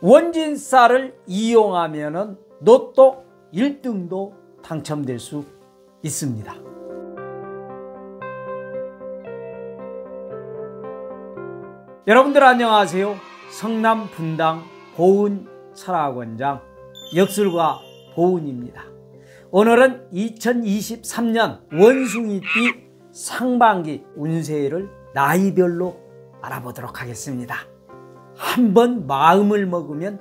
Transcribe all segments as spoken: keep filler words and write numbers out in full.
원진쌀을 이용하면 로또 일 등도 당첨될 수 있습니다. 여러분들 안녕하세요. 성남 분당 보은 철학원장 역술가 보은입니다. 오늘은 이천이십삼 년 원숭이띠 상반기 운세를 나이별로 알아보도록 하겠습니다. 한번 마음을 먹으면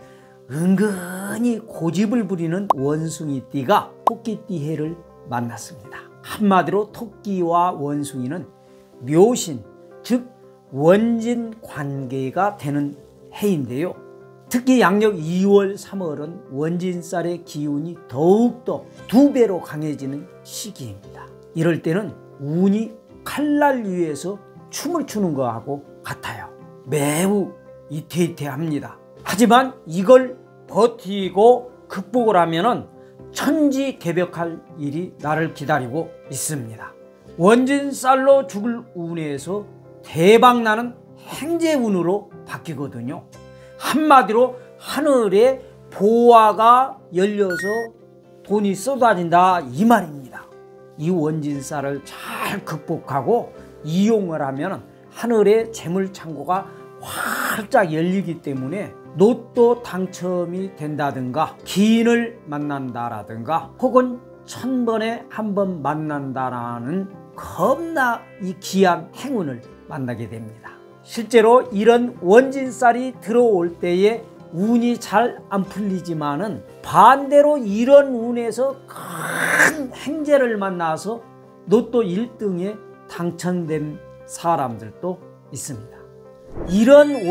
은근히 고집을 부리는 원숭이띠가 토끼띠 해를 만났습니다. 한마디로 토끼와 원숭이는 묘신, 즉 원진 관계가 되는 해인데요. 특히 양력 이월, 삼월은 원진쌀의 기운이 더욱더 두 배로 강해지는 시기입니다. 이럴 때는 운이 칼날 위에서 춤을 추는 것하고 같아요. 매우 이태이태합니다. 하지만 이걸 버티고 극복을 하면은 천지개벽할 일이 나를 기다리고 있습니다. 원진쌀로 죽을 운에서 대박나는 행재운으로 바뀌거든요. 한마디로 하늘에 보화가 열려서 돈이 쏟아진다 이 말입니다. 이 원진쌀을 잘 극복하고 이용을 하면 하늘의 재물창고가 활짝 열리기 때문에 로또 당첨이 된다든가 기인을 만난다라든가 혹은 천번에 한 번 만난다라는 겁나 이 귀한 행운을 만나게 됩니다. 실제로 이런 원진쌀이 들어올 때에 운이 잘 안 풀리지만은 반대로 이런 운에서 큰 행재를 만나서 로또 일 등에 당첨된 사람들도 있습니다. 이런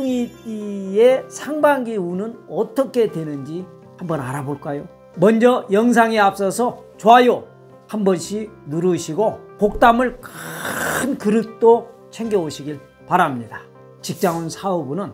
원숭이띠의 상반기 운은 어떻게 되는지 한번 알아볼까요? 먼저 영상에 앞서서 좋아요 한 번씩 누르시고 복담을 큰 그릇도 챙겨 오시길 바랍니다. 직장운 사업은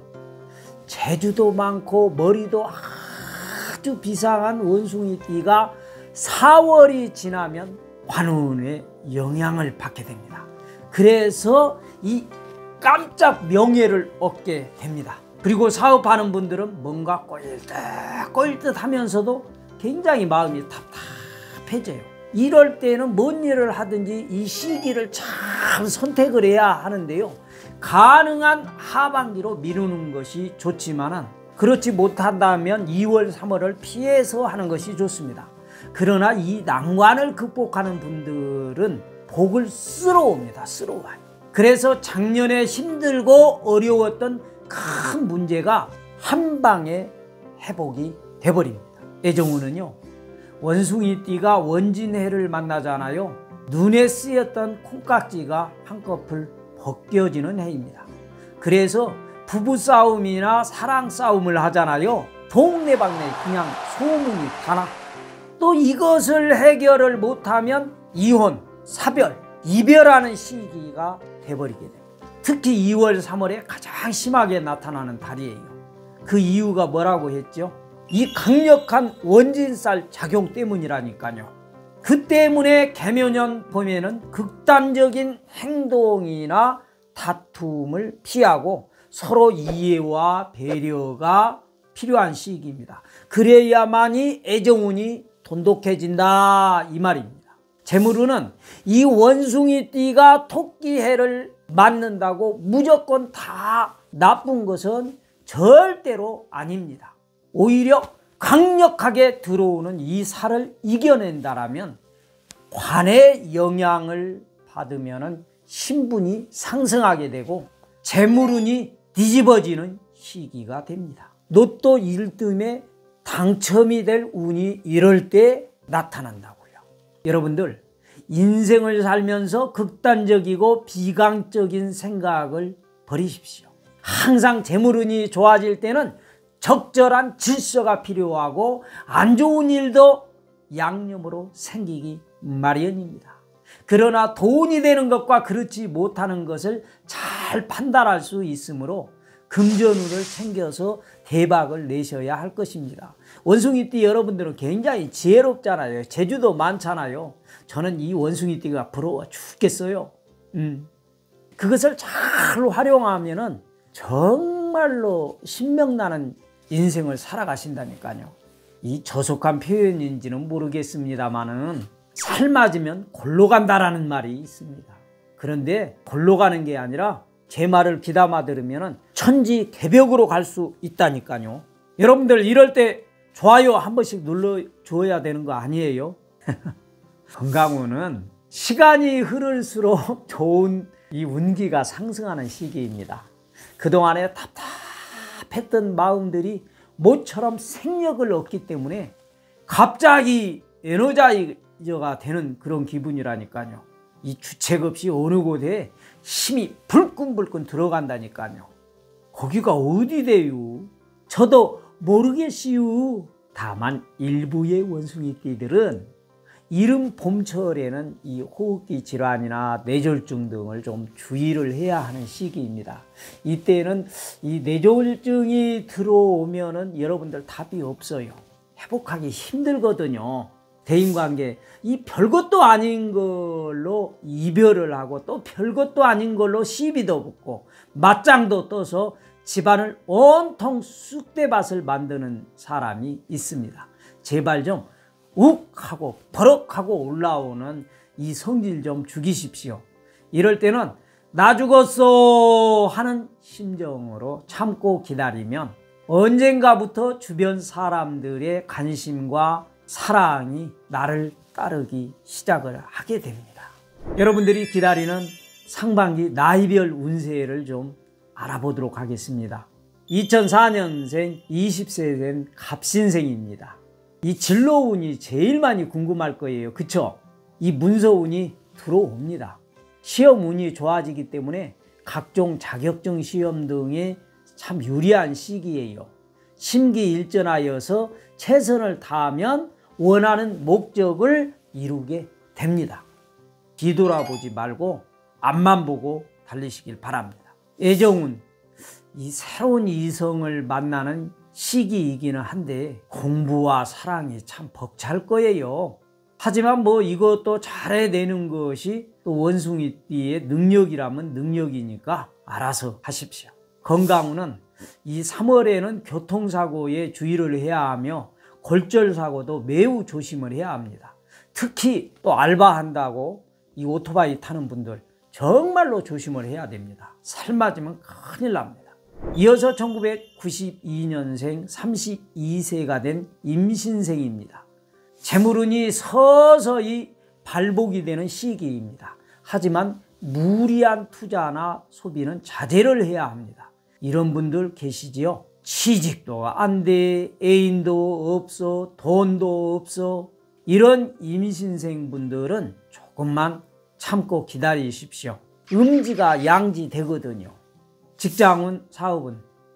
재주도 많고 머리도 아주 비상한 원숭이띠가 사월이 지나면 관운의 영향을 받게 됩니다. 그래서 이 깜짝 명예를 얻게 됩니다. 그리고 사업하는 분들은 뭔가 꼴듯꼴듯 하면서도 굉장히 마음이 답답해져요. 이럴 때는 뭔 일을 하든지 이 시기를 잘 선택을 해야 하는데요. 가능한 하반기로 미루는 것이 좋지만 그렇지 못한다면 이월, 삼월을 피해서 하는 것이 좋습니다. 그러나 이 난관을 극복하는 분들은 복을 쓸어옵니다. 쓸어와요. 그래서 작년에 힘들고 어려웠던 큰 문제가 한방에 회복이 돼버립니다. 애정운은요, 원숭이띠가 원진해를 만나잖아요. 눈에 쓰였던 콩깍지가 한꺼풀 벗겨지는 해입니다. 그래서 부부싸움이나 사랑싸움을 하잖아요. 동네방네 그냥 소문이 다나. 또 이것을 해결을 못하면 이혼, 사별, 이별하는 시기가 돼버리게 됩니다. 특히 이월, 삼월에 가장 심하게 나타나는 달이에요. 그 이유가 뭐라고 했죠? 이 강력한 원진쌀 작용 때문이라니까요. 그 때문에 개묘년 봄에는 극단적인 행동이나 다툼을 피하고 서로 이해와 배려가 필요한 시기입니다. 그래야만이 애정운이 돈독해진다 이 말입니다. 재물운은 이 원숭이띠가 토끼해를 맞는다고 무조건 다 나쁜 것은 절대로 아닙니다. 오히려 강력하게 들어오는 이 살을 이겨낸다라면 관의 영향을 받으면 신분이 상승하게 되고 재물운이 뒤집어지는 시기가 됩니다. 로또 일 등에 당첨이 될 운이 이럴 때 나타난다고요. 여러분들 인생을 살면서 극단적이고 비강적인 생각을 버리십시오. 항상 재물운이 좋아질 때는 적절한 질서가 필요하고 안 좋은 일도 양념으로 생기기 마련입니다. 그러나 돈이 되는 것과 그렇지 못하는 것을 잘 판단할 수 있으므로 금전운을 챙겨서 대박을 내셔야 할 것입니다. 원숭이띠 여러분들은 굉장히 지혜롭잖아요. 재주도 많잖아요. 저는 이 원숭이띠가 부러워 죽겠어요. 음. 그것을 잘 활용하면은 정말로 신명나는 인생을 살아가신다니까요. 이 저속한 표현인지는 모르겠습니다만은 살 맞으면 골로 간다라는 말이 있습니다. 그런데 골로 가는 게 아니라 제 말을 귀담아 들으면 천지개벽으로 갈 수 있다니까요. 여러분들 이럴 때 좋아요 한 번씩 눌러줘야 되는 거 아니에요? 건강운은 시간이 흐를수록 좋은 이 운기가 상승하는 시기입니다. 그동안에 답답했던 마음들이 모처럼 생력을 얻기 때문에 갑자기 에너자이저가 되는 그런 기분이라니까요. 이 주책 없이 어느 곳에 힘이 불끈불끈 들어간다니까요. 거기가 어디대요? 저도 모르겠시요. 다만 일부의 원숭이띠들은 이른 봄철에는 이 호흡기 질환이나 뇌졸중 등을 좀 주의를 해야 하는 시기입니다. 이때는 이 뇌졸중이 들어오면은 여러분들 답이 없어요. 회복하기 힘들거든요. 대인관계, 이 별것도 아닌 걸로 이별을 하고 또 별것도 아닌 걸로 시비도 붙고 맞짱도 떠서 집안을 온통 쑥대밭을 만드는 사람이 있습니다. 제발 좀 욱하고 버럭하고 올라오는 이 성질 좀 죽이십시오. 이럴 때는 나 죽었어 하는 심정으로 참고 기다리면 언젠가부터 주변 사람들의 관심과 사랑이 나를 따르기 시작을 하게 됩니다. 여러분들이 기다리는 상반기 나이별 운세를 좀 알아보도록 하겠습니다. 이천사 년생 이십 세 된 갑신생입니다. 이 진로운이 제일 많이 궁금할 거예요. 그쵸? 이 문서운이 들어옵니다. 시험운이 좋아지기 때문에 각종 자격증 시험 등에 참 유리한 시기예요. 심기일전하여서 최선을 다하면 원하는 목적을 이루게 됩니다. 뒤돌아보지 말고 앞만 보고 달리시길 바랍니다. 애정운, 이 새로운 이성을 만나는 시기이기는 한데 공부와 사랑이 참 벅찰 거예요. 하지만 뭐 이것도 잘해내는 것이 또 원숭이띠의 능력이라면 능력이니까 알아서 하십시오. 건강운은 이 삼월에는 교통사고에 주의를 해야 하며 골절사고도 매우 조심을 해야 합니다. 특히 또 알바한다고 이 오토바이 타는 분들 정말로 조심을 해야 됩니다. 살 맞으면 큰일 납니다. 이어서 천구백구십이 년생 삼십이 세가 된 임신생입니다. 재물운이 서서히 발복이 되는 시기입니다. 하지만 무리한 투자나 소비는 자제를 해야 합니다. 이런 분들 계시지요? 취직도 안 돼, 애인도 없어, 돈도 없어. 이런 임신생 분들은 조금만 참고 기다리십시오. 음지가 양지 되거든요. 직장운, 사업은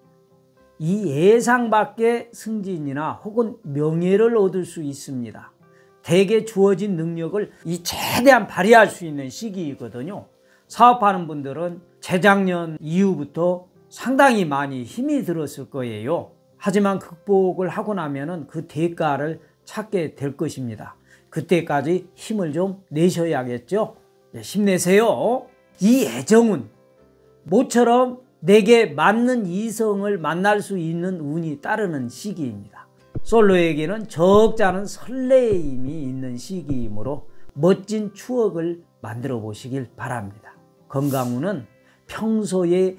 이 예상 밖의 승진이나 혹은 명예를 얻을 수 있습니다. 대개 주어진 능력을 이 최대한 발휘할 수 있는 시기이거든요. 사업하는 분들은 재작년 이후부터 상당히 많이 힘이 들었을 거예요. 하지만 극복을 하고 나면은 그 대가를 찾게 될 것입니다. 그때까지 힘을 좀 내셔야겠죠. 네, 힘내세요. 이 애정운, 모처럼 내게 맞는 이성을 만날 수 있는 운이 따르는 시기입니다. 솔로에게는 적잖은 설레임이 있는 시기이므로 멋진 추억을 만들어 보시길 바랍니다. 건강운은 평소에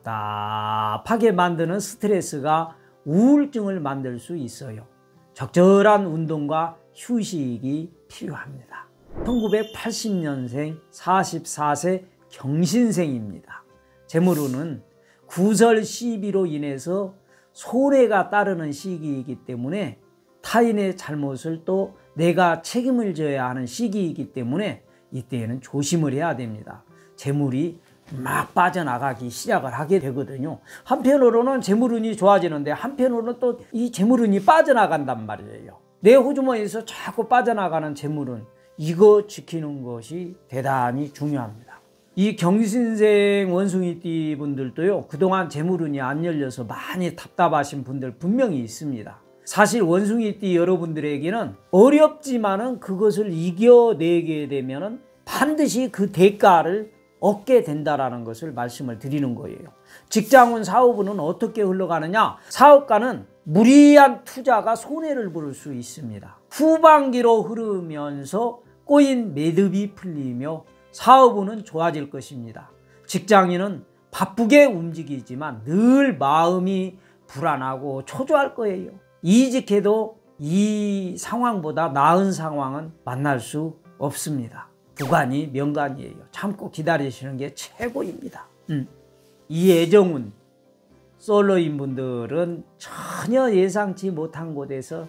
답답하게 만드는 스트레스가 우울증을 만들 수 있어요. 적절한 운동과 휴식이 필요합니다. 천구백팔십 년생 사십사 세 경신생입니다. 재물운은 구설 시비로 인해서 손해가 따르는 시기이기 때문에 타인의 잘못을 또 내가 책임을 져야 하는 시기이기 때문에 이때에는 조심을 해야 됩니다. 재물이 막 빠져나가기 시작을 하게 되거든요. 한편으로는 재물운이 좋아지는데 한편으로는 또 이 재물운이 빠져나간단 말이에요. 내 호주머니에서 자꾸 빠져나가는 재물운, 이거 지키는 것이 대단히 중요합니다. 이 경신생 원숭이띠 분들도요, 그동안 재물운이 안 열려서 많이 답답하신 분들 분명히 있습니다. 사실 원숭이띠 여러분들에게는 어렵지만은 그것을 이겨내게 되면은 반드시 그 대가를 얻게 된다라는 것을 말씀을 드리는 거예요. 직장운 사업은 어떻게 흘러가느냐? 사업가는 무리한 투자가 손해를 볼 수 있습니다. 후반기로 흐르면서 꼬인 매듭이 풀리며 사업운은 좋아질 것입니다. 직장인은 바쁘게 움직이지만 늘 마음이 불안하고 초조할 거예요. 이직해도 이 상황보다 나은 상황은 만날 수 없습니다. 부관이 명관이에요. 참고 기다리시는 게 최고입니다. 음. 이 애정운 솔로인 분들은 전혀 예상치 못한 곳에서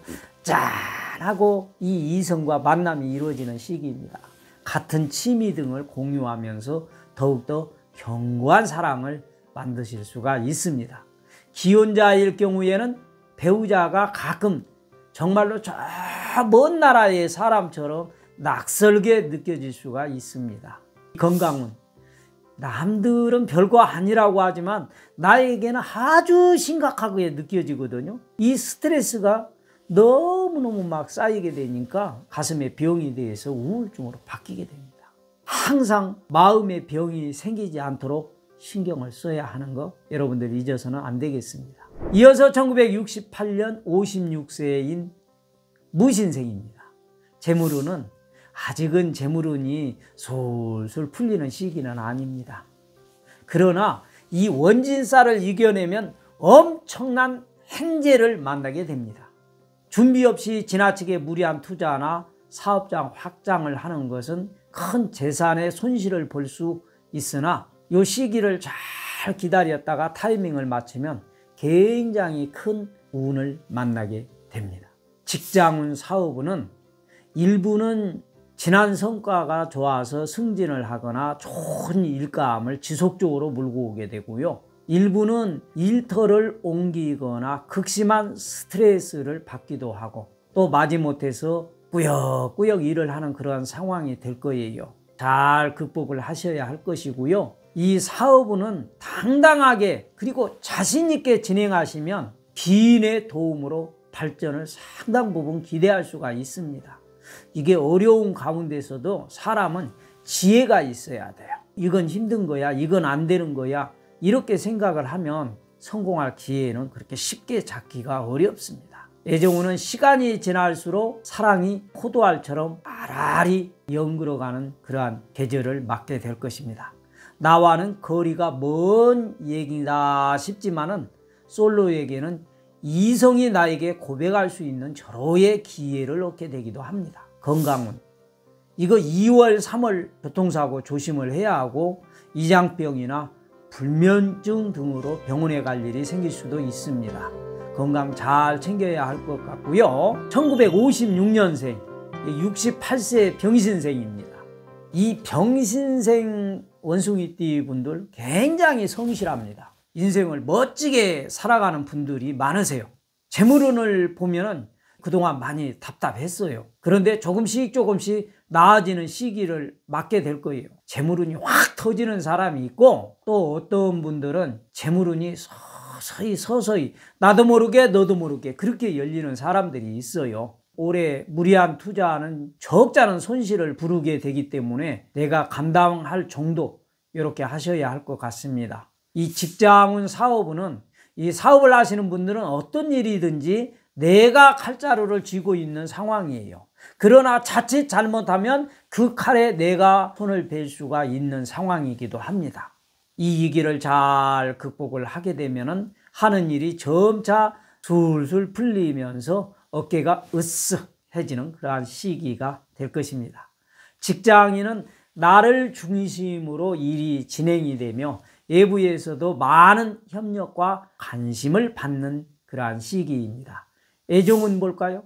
짠하고 이 이성과 만남이 이루어지는 시기입니다. 같은 취미 등을 공유하면서 더욱더 견고한 사랑을 만드실 수가 있습니다. 기혼자일 경우에는 배우자가 가끔 정말로 저 먼 나라의 사람처럼 낯설게 느껴질 수가 있습니다. 건강운, 남들은 별거 아니라고 하지만 나에게는 아주 심각하게 느껴지거든요. 이 스트레스가 너무너무 막 쌓이게 되니까 가슴에 병이 돼서 우울증으로 바뀌게 됩니다. 항상 마음의 병이 생기지 않도록 신경을 써야 하는 거 여러분들 잊어서는 안 되겠습니다. 이어서 천구백육십팔 년 오십육 세인 무신생입니다. 재물운은 아직은 재물운이 솔솔 풀리는 시기는 아닙니다. 그러나 이 원진살을 이겨내면 엄청난 행재를 만나게 됩니다. 준비 없이 지나치게 무리한 투자나 사업장 확장을 하는 것은 큰 재산의 손실을 볼 수 있으나 이 시기를 잘 기다렸다가 타이밍을 맞추면 굉장히 큰 운을 만나게 됩니다. 직장운 사업운은 일부는 지난 성과가 좋아서 승진을 하거나 좋은 일감을 지속적으로 몰고 오게 되고요. 일부는 일터를 옮기거나 극심한 스트레스를 받기도 하고 또 마지못해서 꾸역꾸역 일을 하는 그런 상황이 될 거예요. 잘 극복을 하셔야 할 것이고요. 이 사업은 당당하게 그리고 자신 있게 진행하시면 기인의 도움으로 발전을 상당 부분 기대할 수가 있습니다. 이게 어려운 가운데서도 사람은 지혜가 있어야 돼요. 이건 힘든 거야, 이건 안 되는 거야, 이렇게 생각을 하면 성공할 기회는 그렇게 쉽게 잡기가 어렵습니다. 애정운은 시간이 지날수록 사랑이 포도알처럼 알알이 연그러가는 그러한 계절을 맞게 될 것입니다. 나와는 거리가 먼 얘기다 싶지만은 솔로에게는 이성이 나에게 고백할 수 있는 절호의 기회를 얻게 되기도 합니다. 건강운, 이거 이월 삼월 교통사고 조심을 해야 하고 이장병이나 불면증 등으로 병원에 갈 일이 생길 수도 있습니다. 건강 잘 챙겨야 할 것 같고요. 천구백오십육 년생 육십팔 세 병신생입니다. 이 병신생 원숭이띠 분들 굉장히 성실합니다. 인생을 멋지게 살아가는 분들이 많으세요. 재물운을 보면은 그동안 많이 답답했어요. 그런데 조금씩 조금씩 나아지는 시기를 맞게 될 거예요. 재물운이 확 터지는 사람이 있고 또 어떤 분들은 재물운이 서서히 서서히 나도 모르게 너도 모르게 그렇게 열리는 사람들이 있어요. 올해 무리한 투자는 적잖은 손실을 부르게 되기 때문에 내가 감당할 정도 이렇게 하셔야 할 것 같습니다. 이 직장운 사업은 이 사업을 하시는 분들은 어떤 일이든지 내가 칼자루를 쥐고 있는 상황이에요. 그러나 자칫 잘못하면 그 칼에 내가 손을 댈 수가 있는 상황이기도 합니다. 이 위기를 잘 극복을 하게 되면 하는 일이 점차 술술 풀리면서 어깨가 으쓱해지는 그러한 시기가 될 것입니다. 직장인은 나를 중심으로 일이 진행이 되며 외부에서도 많은 협력과 관심을 받는 그러한 시기입니다. 애정은 뭘까요?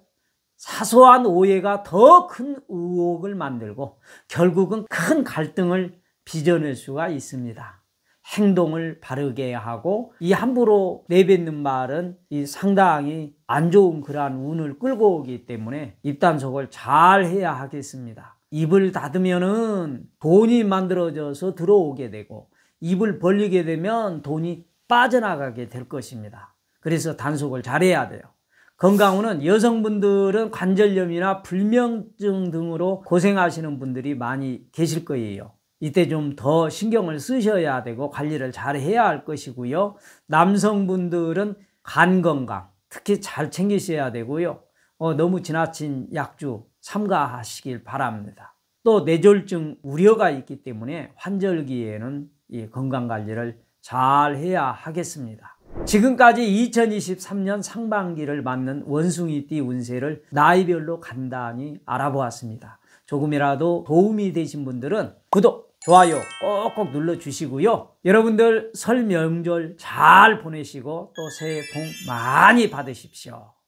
사소한 오해가 더 큰 의혹을 만들고 결국은 큰 갈등을 빚어낼 수가 있습니다. 행동을 바르게 하고 이 함부로 내뱉는 말은 이 상당히 안 좋은 그러한 운을 끌고 오기 때문에 입단속을 잘 해야 하겠습니다. 입을 닫으면은 돈이 만들어져서 들어오게 되고 입을 벌리게 되면 돈이 빠져나가게 될 것입니다. 그래서 단속을 잘해야 돼요. 건강운은 여성분들은 관절염이나 불면증 등으로 고생하시는 분들이 많이 계실 거예요. 이때 좀 더 신경을 쓰셔야 되고 관리를 잘 해야 할 것이고요. 남성분들은 간 건강 특히 잘 챙기셔야 되고요. 어, 너무 지나친 약주 삼가하시길 바랍니다. 또 뇌졸중 우려가 있기 때문에 환절기에는 이 건강관리를 잘 해야 하겠습니다. 지금까지 이천이십삼 년 상반기를 맞는 원숭이띠 운세를 나이별로 간단히 알아보았습니다. 조금이라도 도움이 되신 분들은 구독, 좋아요 꼭꼭 눌러주시고요. 여러분들 설 명절 잘 보내시고 또 새해 복 많이 받으십시오.